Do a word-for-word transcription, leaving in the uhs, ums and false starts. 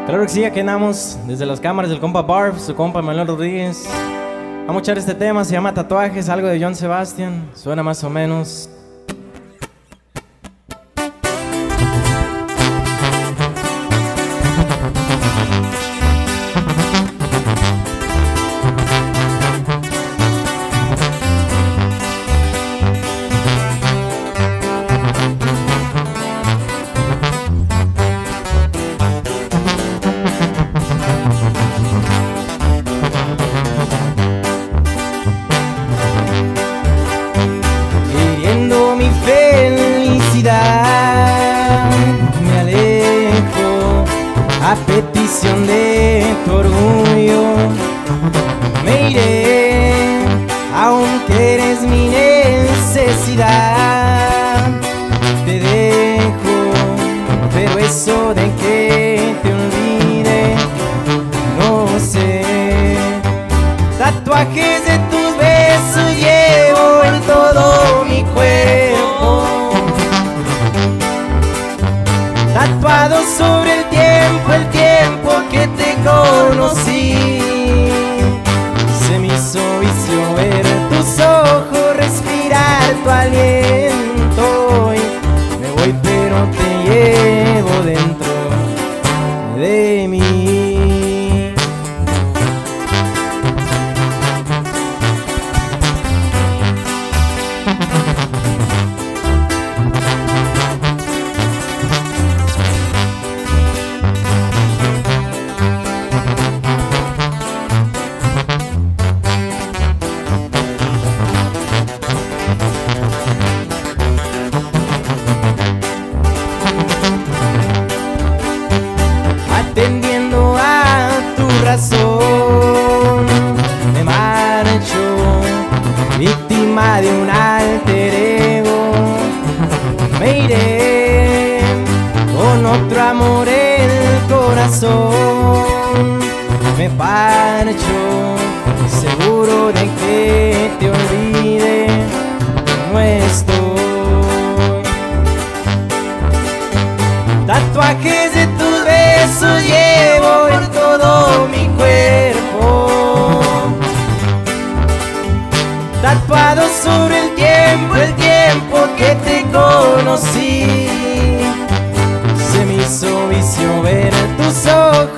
Claro que sí, aquí andamos desde las cámaras del compa Barb, su compa Manuel Rodríguez. Vamos a echar este tema, se llama Tatuajes, algo de John Sebastian, suena más o menos. Mi felicidad, me alejo a petición de tu orgullo. Me iré, aunque eres mi necesidad. Te dejo, pero eso de que te olvide, no sé. Tatuajes de tus besos llevo en todo mi cuerpo, tatuado sobre el tiempo, el tiempo que te conocí. Se me hizo vicio ver tus ojos, respirar tu aliento. Y me voy pero te llevo dentro de mí. Atendiendo a tu razón, me marcho, víctima de un alter ego. Me iré con otro amor en el corazón. Me parcho, seguro de que te olvide, no estoy. Tatuajes de tus besos llevo en todo mi cuerpo, tatuado sobre el tiempo, el tiempo que te conocí. Se me hizo vicio ver tus ojos,